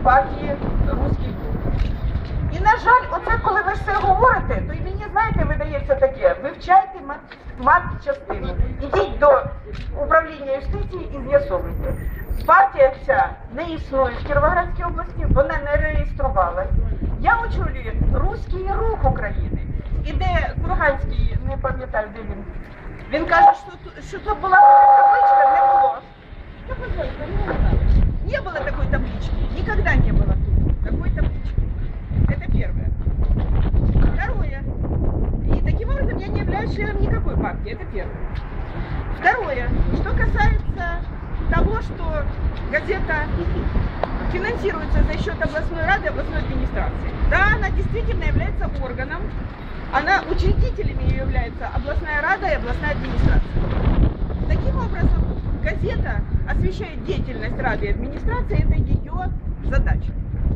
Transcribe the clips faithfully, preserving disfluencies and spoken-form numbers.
партії «Руський блок». І, на жаль, оце коли ви все говорите, то і мені, знаєте, видається таке, вивчайте матчастину, ідіть до управління юстиції і з'ясовуйте. Партія ця не існує в Кіровоградській області, вона не реєструвалась. Я очолюю Руський рух України. І де Курганський, не пам'ятаю, де він, він каже, що, що то була табличка, не було. Что позвольте, не, не было такой таблички, никогда не было такой таблички. Это первое. Второе. И таким образом я не являюсь членом никакой партии, это первое. Второе. Что касается того, что газета финансируется за счет областной рады и областной администрации. Да, она действительно является органом, она учредителями ее является областная рада и областная администрация. Таким образом, газета освещает деятельность Рады и администрации, это ее задача.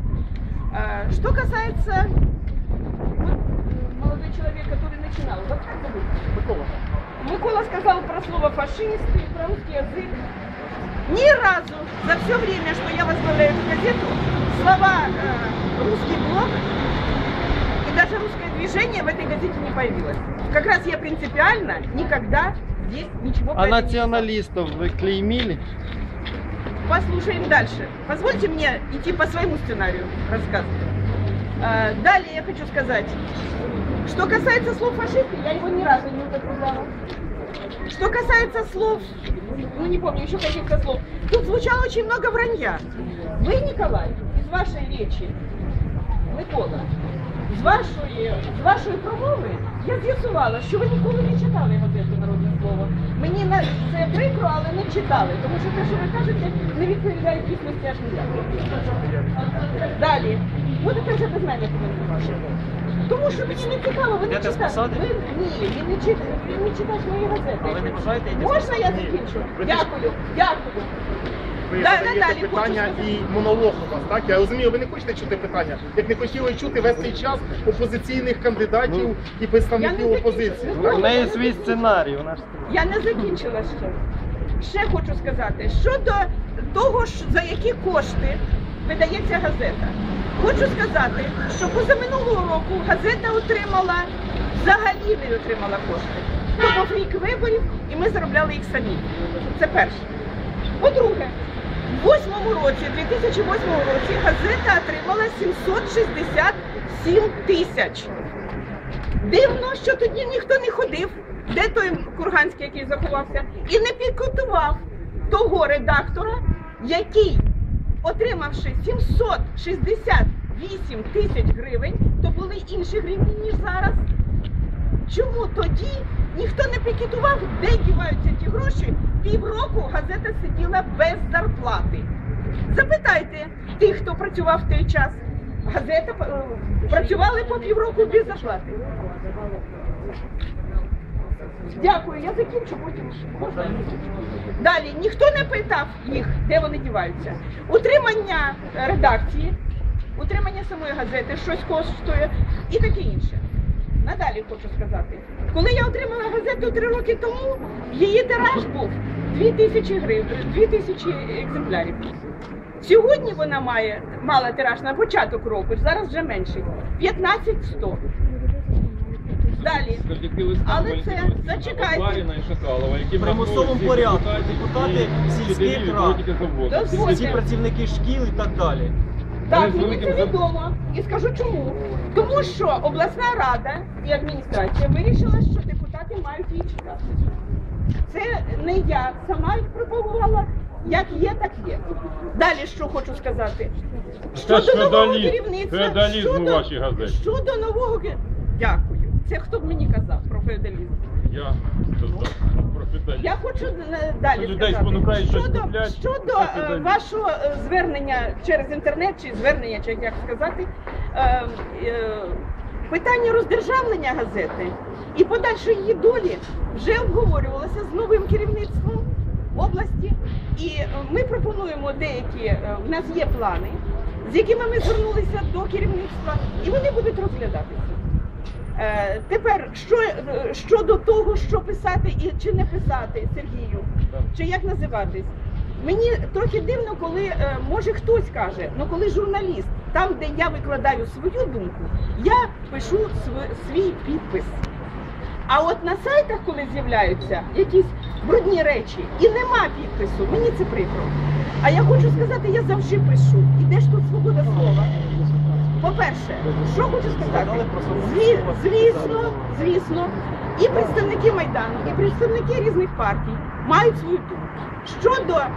Что касается вот, молодой человек, который начинал, вот как зовут? Микола. Микола сказал про слово фашист и про русский язык. Ни разу за все время, что я возглавляю эту газету, слова э, «русский блок» и даже «русское движение» в этой газете не появилось. Как раз я принципиально никогда здесь ничего. А националистов вы клеймили? Послушаем дальше. Позвольте мне идти по своему сценарию рассказывать. А, далее я хочу сказать, что касается слов фашисты, я его ни разу не употребляла. Что касается слов, ну не помню еще каких-то слов, тут звучало очень много вранья. Вы, Николай, из вашей речи, Микола, з вашої, з вашої промови я з'ясувала, що ви ніколи не читали газету «Народне слово». Мені на це прикро, але не читали, тому що те, що ви кажете, не відповідає дійсності аж ніяк. Далі. Будете вже без мене коментувати. Тому що мені не цікаво, ви не читаєте. Ви, ні, він не, чит, він не читає мої газети. Але не бажаєте? Можна я закінчу? Дякую, дякую. Ви Да, задаєте далі, питання хочу і монолог у вас, так? Я розумію, ви не хочете чути питання, як не хотіли чути весь цей час опозиційних кандидатів і представників Я не опозиції. закінчила. У неї свій сценарій. У нас... Я не закінчила ще. Ще хочу сказати, щодо того, за які кошти видається газета. Хочу сказати, що позаминулого року газета отримала, взагалі не отримала кошти. То був рік виборів, і ми заробляли їх самі. Це перше. По-друге, у восьмому році, дві тисячі восьмому році, газета отримала сімсот шістдесят сім тисяч. Дивно, що тоді ніхто не ходив, де той Курганський, який заховався, і не пікетував того редактора, який, отримавши сімсот шістдесят вісім тисяч гривень, то були інші гривні, ніж зараз. Чому тоді ніхто не пікетував, де діваються ті гроші? Півроку газета сиділа без зарплати. Запитайте тих, хто працював в той час. Газета працювали по півроку без зарплати. Дякую, я закінчу, потім можна. Далі, ніхто не питав їх, де вони діваються. Утримання редакції, утримання самої газети, щось коштує і таке інше. Надалі хочу сказати. Коли я отримала газету три роки тому, її тираж був дві тисячі гривень, дві тисячі екземплярів. Сьогодні вона має, мала тираж на початок року, зараз вже менший, п'ятнадцять сто. Далі. Але це, зачекайте. В примусовому порядку депутати сільських рад, всі працівники шкіл і так далі. Так, мені це відомо. І скажу чому. Тому що обласна рада і адміністрація вирішила, що депутати мають її читати. Це не я сама їх пропагувала, як є, так є. Далі що хочу сказати. Щодо нового керівництва, щодо, щодо нового керівництва. Дякую. Це хто б мені казав про феодалізм? Я про феодалізм. Я хочу далі сказати, щодо, щодо вашого звернення через інтернет, чи звернення, чи як сказати, питання роздержавлення газети і подальшої її долі вже обговорювалося з новим керівництвом області. І ми пропонуємо деякі, в нас є плани, з якими ми звернулися до керівництва, і вони будуть розглядатися. Е, тепер, що, щодо того, що писати і чи не писати Сергію, чи як називатись, Мені трохи дивно, коли, е, може хтось каже, ну коли журналіст, там, де я викладаю свою думку, я пишу св- свій підпис. А от на сайтах, коли з'являються якісь брудні речі, і нема підпису, мені це прикро. А я хочу сказати, я завжди пишу. І де ж тут свобода слова? По-перше, що хочу сказати? Зві- Звісно, звісно, і представники Майдану, і представники різних партій мають свою думку. Щодо е,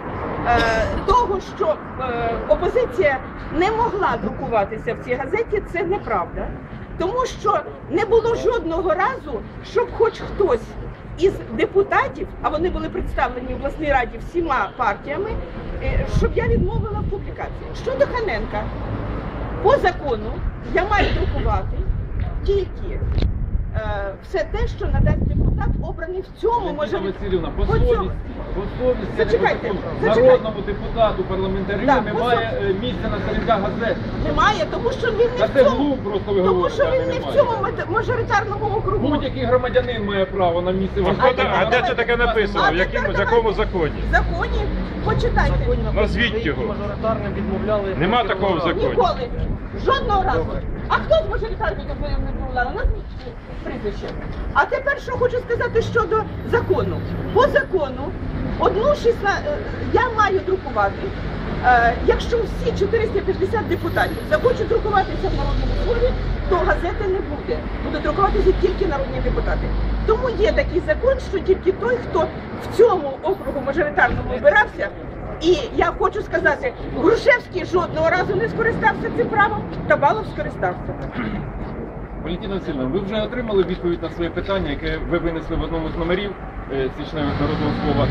того, що е, опозиція не могла друкуватися в цій газеті, це неправда. Тому що не було жодного разу, щоб хоч хтось із депутатів, а вони були представлені в обласній раді всіма партіями, е, щоб я відмовила в публікації. Щодо Ханенка, по закону я маю друкувати тільки е, все те, що надасть депутат, обраний в цьому, може... Валентина Васильівна, по по цьому- совісті, по совісті, Зачекайте, по зачекайте. народному депутату, парламентарю Да, по немає е, місця на сторінках газет. Немає, тому що він Та не це в цьому, глум просто ви тому говорите, що а він не не в немає. цьому мажор- мажоритарному округу. Будь-який громадянин має право на місце в А газеті. де- А де це таке написано? А В якому, тепер в якому давайте. законі? В законі, почитайте. Законі написано, Назвіть деякі його. мажоритарним відмовляли. Нема такого в законі. Ніколи. Жодного разу. А хто з мажоритарників не відмовляв? Назвіть прізвище. А тепер що хочу сказати щодо закону. По закону одну шістнадцять я маю друкувати. Е, Якщо всі чотириста п'ятдесят депутатів захочуть друкуватися в народному слові, то газети не буде. Будуть друкуватися тільки народні депутати. Тому є такий закон, що тільки той, хто в цьому округу мажоритарному обирався. І я хочу сказати, Грушевський жодного разу не скористався цим правом, Табалов скористався. Валентина Васильівна, ви вже отримали відповідь на своє питання, яке ви винесли в одному з номерів е, січневих народного слова.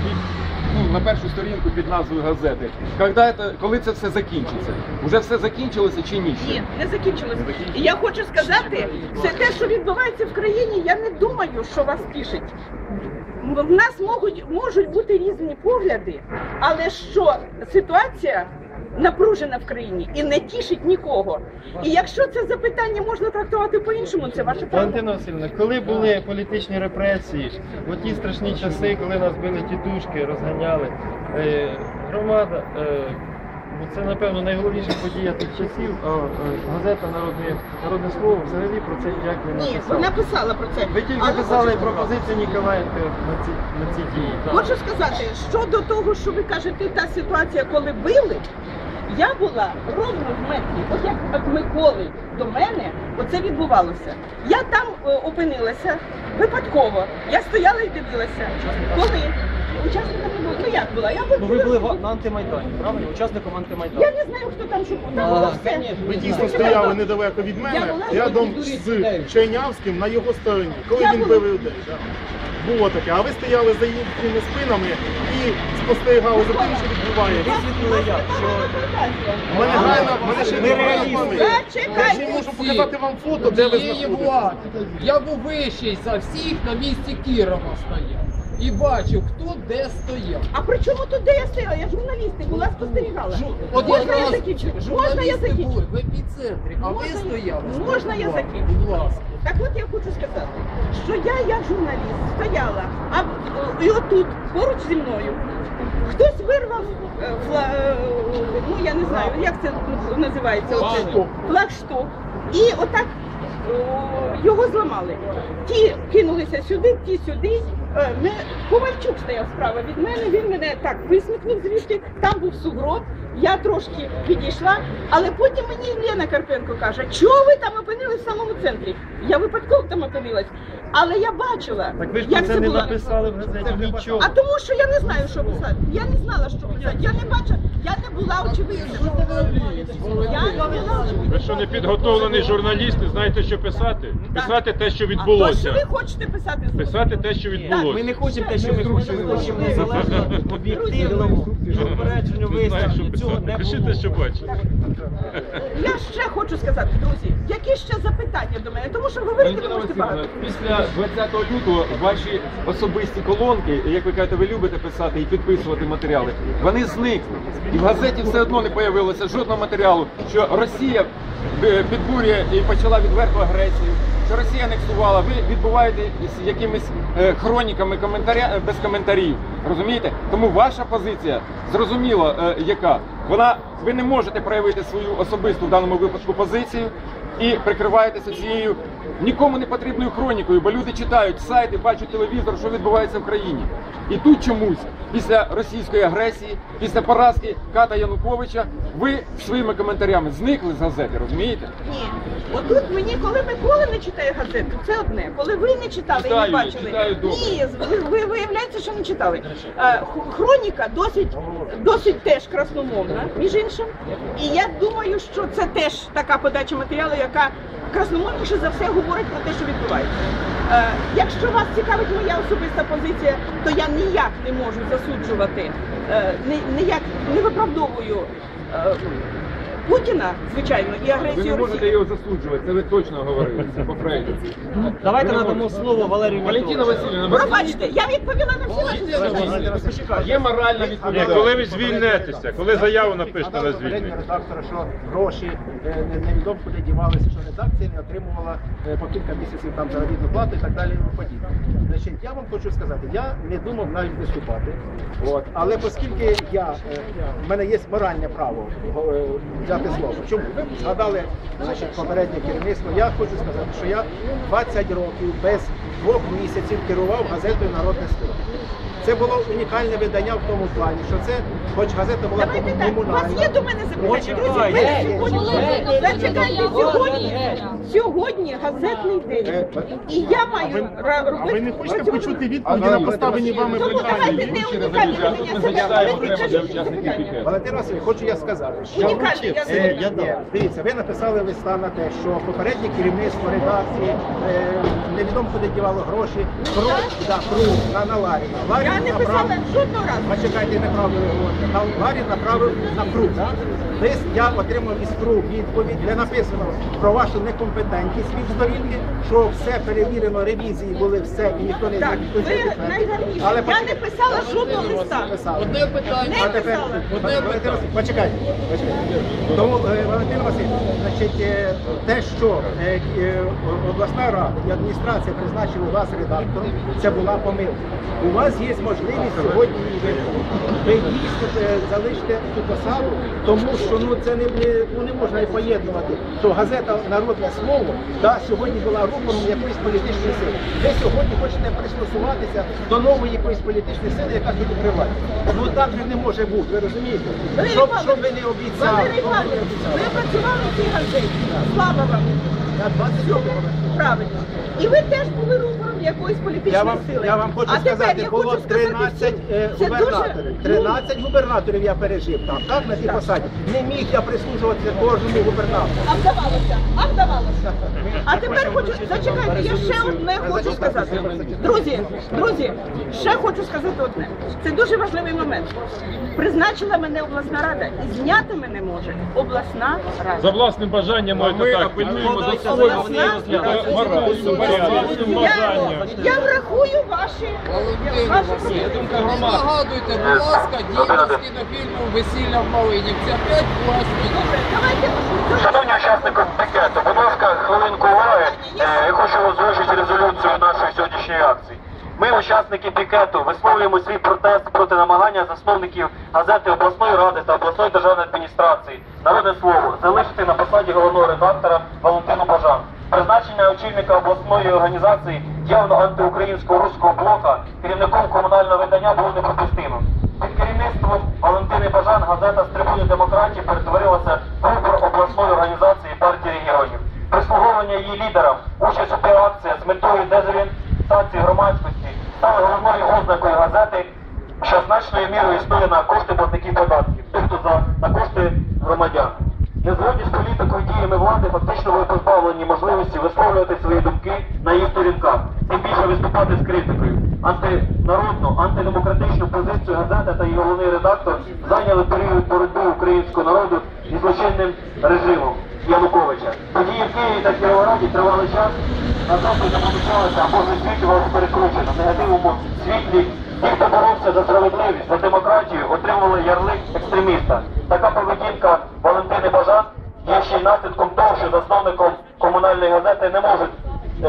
Ну, на першу сторінку під назвою газети. Когда це, коли це все закінчиться? Уже все закінчилося чи ні? ще? Ні, не закінчилося. І я хочу сказати, все те, що відбувається в країні, я не думаю, що вас тішить. В нас можуть, можуть бути різні погляди, але що ситуація напружена в країні і не тішить нікого. І якщо це запитання можна трактувати по-іншому, це ваше право. Валентина Васильівна, коли були політичні репресії, в ті страшні часи, коли нас били тітушки, розганяли, е, громада, е, ну, це, напевно, найголовніша подія тих часів, а е, газета «Народне, Народне слово» взагалі про це ніяк не Ні, написала. вона писала про це. Ви тільки Але писали хочу- пропозицію Ніколаєнка на ці, на ці дії. Хочу сказати, щодо того, що ви кажете, та ситуація, коли били, я була ровно в метрі, от як від Миколи до мене, оце відбувалося. Я там е, опинилася випадково. Я стояла і дивилася. Коли? Учасником не було. Ну як була? Я Ну ви були була. в- на антимайдані, правильно? Учасником антимайдану. Я не знаю, хто там що було. Там було все. Ви дійсно стояли недалеко від мене, Я була рядом тут. з Чайнявським на його стороні, коли Я він була- бив людей. да. Було таке, а ви стояли за їхніми спинами і спостерігали за тим, що відбувається. Висвітлили як, що У мене гайна, в мене ще Ми не реалісти. пам'ять. Я ще Зачекайте. можу показати вам фото, де ви Цієї знаходитесь. влади. Я був вищий за всіх на місці Кірова стояв. І бачив, хто де стояв. А при чому тут, де я стояла? Я журналістик була, спостерігала. От Можна я якраз закінчу? Можна я журналісти закінчу? були в епіцентрі, а ви Можна я- стояли. можна я спілкували. закінчу? Будь ласка. Так от я хочу сказати, що я як журналіст стояла, а е, і отут, поруч зі мною, хтось вирвав е, фла, е, ну я не знаю, як це називається, оце, Флагшток. флагшток. І отак о, його зламали. Ті кинулися сюди, ті сюди. Е, Ми, Ковальчук стояв справа від мене, він мене так висмикнув звідти, там був сугроб, я трошки підійшла, але потім мені Лена Карпенко каже, чого ви там опинились в самому центрі? Я випадково там опинилась, але я бачила, Так ви ж як про це не було. написали в газеті нічого. А тому що я не знаю, що писати. Я не знала, що писати. Я не бачила, я не була очевидцем. Я не була очевидцем. Ви що, не підготовлений журналіст, не знаєте, що писати? Писати те, що А то, що відбулося. ви хочете писати? Писати те, що ми відбулося. не хочемо те, що ми хочемо, ми хочемо незалежно, об'єктивно, щоб упередження Ви знаєте, що виставлення цього писати. не Пишіть було. те, що бачите. Я ще хочу сказати, друзі, які ще запитання до мене, тому що говорити ви Валентина можете Васильівна, багато. після двадцятого лютого ваші особисті колонки, як ви кажете, ви любите писати і підписувати матеріали, вони зникли. І в газеті все одно не появилося жодного матеріалу, що Росія е, підбурює і почала відверту агресію, що Росія анексувала, ви відбуваєте з якимись е, хроніками коментаря, без коментарів. Розумієте? Тому ваша позиція, зрозуміло, е, яка. Вона, ви не можете проявити свою особисту в даному випадку позицію і прикриваєтеся цією нікому не потрібною хронікою, бо люди читають сайти, бачать телевізор, що відбувається в країні. І тут чомусь, після російської агресії, після поразки Ката Януковича, ви своїми коментарями зникли з газети, розумієте? Ні. Отут мені, коли Микола не читає газету, це одне. Коли ви не читали і Читаю, не бачили, читаю добре. ні, ви, ви виявляється, що не читали. Е, Хроніка досить, досить теж красномовна, між іншим. І я думаю, що це теж така подача матеріалу, яка красномовніше за все говорить про те, що відбувається. Е, якщо вас цікавить моя особиста позиція, то я ніяк не можу засуджувати, е, ні- ніяк не виправдовую е, Путіна, звичайно, і Ви агресію не можете Росії. його засуджувати, це ви точно говорили, це по Фрейду. Давайте надамо слово Валерію Валентина Валентиновичу. Васильівна, Пробачте, я відповіла на всі ваші запитання. є моральна Ні, відповідальність. коли ви звільнетеся, коли заяву напишете на попереднього звільнення. редактора, що гроші е, не- невідомо куди дівалися, що редакція не отримувала е, по кілька місяців там заробітну плату і так далі і тому подібне. Значить, я вам хочу сказати, я не думав навіть виступати, от, але оскільки я, е, в мене є моральне право е, взяти слово. Чому? Ви згадали значить, попереднє керівництво, я хочу сказати, що я двадцять років без двох місяців керував газетою «Народне слово». Це було унікальне видання в тому плані, що це, хоч газета була Давайте так, у вас комунальна. є до мене запитання? Друзі, Почекайте. ви сьогодні, зачекайте, сьогодні, сьогодні газетний день. І я маю ра- А робити... ви не хочете працювати. почути відповіді на поставлені вами Тому давайте питання? не унікальне видання, це зачитаємо ви окремо для кажіть учасників питання. пікету. Валентин Васильович, хочу я сказати, що Унікальне, я Е, знаю. ні, дивіться, ви написали листа на те, що попереднє керівництво редакції е, невідомо куди дівало гроші, кру, да, кру на, на Ларіна. Ларін Я не направив- писала жодного разу. Почекайте, неправду ви говорите. На- Ларін направив на кру, так? Лист я отримав із кру відповідь, де написано про вашу некомпетентність від сторінки, що все перевірено, ревізії були все, і ніхто не Так, ніхто не ви підтвердив. найгарніше. Але Я не почекайте. писала жодного листа. Писали. Одне питання. А Не тепер, писала. Одне Валентин питання. Васильович, почекайте, почекайте. Тому, е, Валентин Васильович, значить, е, те, що е, е, обласна рада і адміністрація призначили вас редактором, це була помилка. У вас є можливість сьогодні її виконати. Ви дійсно е, залишите цю посаду, тому що ну, це не, не- ну, не можна і поєднувати, що газета «Народне слово» да, сьогодні була рупором якоїсь політичної сили. Ви сьогодні хочете пристосуватися до нової якоїсь політичної сили, яка тут при владі. Ну так же не може бути, ви розумієте? Валерій Щоб, Павлович, щоб ви не обіцяли, Валерій щоб ви не Павлович, обіцяли. ви працювали в цій газеті. Слава вам. Я двадцять років працював. Правильно. І ви теж були рупором якоїсь політичної Я вам, сили. я вам хочу а тепер сказати, я було хочу сказати тринадцять всім, е, це губернаторів. дуже, ну, тринадцять губернаторів я пережив там, так, на цій Так. посаді. Не міг я прислужуватися кожному губернатору. А вдавалося, а вдавалося. А тепер хочу, зачекайте, я ще одне хочу сказати. Друзі, друзі, ще хочу сказати одне. Це дуже важливий момент. Призначила мене обласна рада і зняти мене може обласна За рада. власним бажанням А ми ми так апелюємо до Подайте свого заяву, не розглядайте. морально, за власним Я, бажанням. я врахую ваші, Валентин ваші Васильович, пропозиції. нагадуйте, будь ласка, дійсно з кінофільму «Весілля в Малинівці». Опять власні. Добре, давайте. Шановні учасники пікету, будь ласка, хвилинку уваги. Е, Я хочу озвучити резолюцію нашої сьогоднішньої акції. Ми, учасники пікету, висловлюємо свій протест проти намагання засновників газети обласної ради та обласної державної адміністрації «Народне слово» залишити на посаді головного редактора Валентину Бажан. Призначення очільника обласної організації явно антиукраїнського руського блока керівником комунального видання було неприпустимим. Під керівництвом Валентини Бажан газета з трибуни демократії перетворилася в рупор обласної організації партії регіонів. Прислуговування її лідерам, участь у піар-акціях з метою дезорієнтації громадськості стали головною ознакою газети, що значною мірою існує на кошти платників податків, тобто за, на кошти громадян. Незгодні з політикою діями влади фактично ви позбавлені можливості висловлювати свої думки на її сторінках, тим більше виступати з критикою. Антинародну, антидемократичну позицію газета та її головний редактор зайняли період боротьби українського народу із злочинним режимом Януковича. Події в Києві та Кіровограді тривали час, на заході помічалися або висвітлювалося перекручено в негативному світлі. Ті, хто боровся за справедливість, за демократію, отримали ярлик екстреміста. Така поведінка Валентини Бажан є ще й наслідком того, що засновником комунальної газети не можуть е,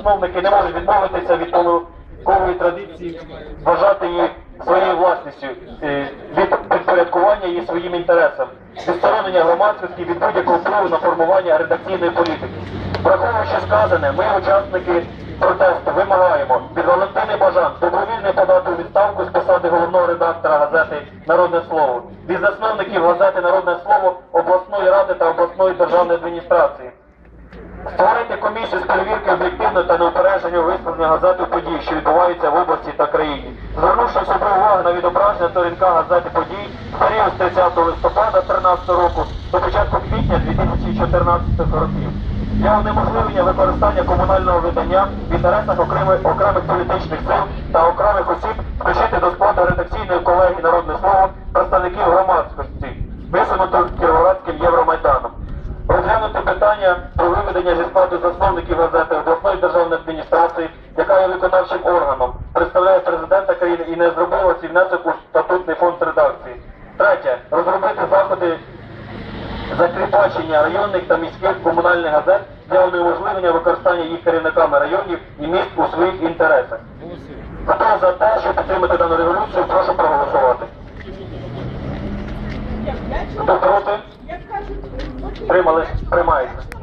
засновники не можуть відмовитися від помилкової традиції, вважати її своєю власністю, е, від підпорядкування її своїм інтересам, відсторонення громадськості від будь-якого впливу на формування редакційної політики. Враховуючи сказане, ми, учасники протесту, вимагаємо від Валентини Бажан добровільно подати у відставку з посади головного редактора газети «Народне слово», від засновників газети «Народне слово», обласної ради та обласної державної адміністрації. Створити комісію з перевірки об'єктивно та неупередженого висвітлення газети подій, що відбуваються в області та країні. Звернувши особливу увагу на відображення сторінка газети подій в період з тридцятого листопада дві тисячі тринадцятого року до початку квітня дві тисячі чотирнадцятого років. Для унеможливлення використання комунального видання в інтересах окремих, окремих політичних сил та окремих осіб включити до складу редакційної колегії «Народне слово» представників громадськості, висунуто Кіровоградським Євромайданом. Розглянути питання про виведення зі складу засновників газети обласної державної адміністрації, яка є виконавчим органом, представляє президента країни і не зробила свій внесок у статутний фонд редакції. Третє. Розробити заходи закріпачення районних та міських комунальних газет для унеможливлення використання їх керівниками районів і міст у своїх інтересах. Хто за те, щоб підтримати дану революцію, прошу проголосувати. Хто проти? Приймали, приймається.